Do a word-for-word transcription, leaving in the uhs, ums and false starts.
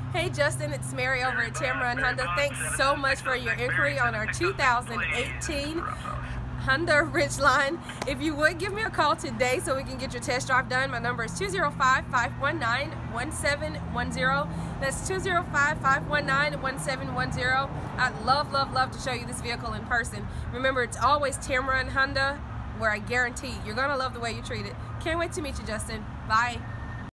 Hey Justin, it's Mary over at Tameron Honda. Thanks so much for your inquiry on our two thousand eighteen Honda Ridgeline. If you would give me a call today so we can get your test drive done, my number is two zero five, five one nine, one seven one zero. That's two zero five, five one nine, one seven one zero. I'd love, love, love to show you this vehicle in person. Remember, it's always Tameron Honda, where I guarantee you're going to love the way you treat it. Can't wait to meet you, Justin. Bye.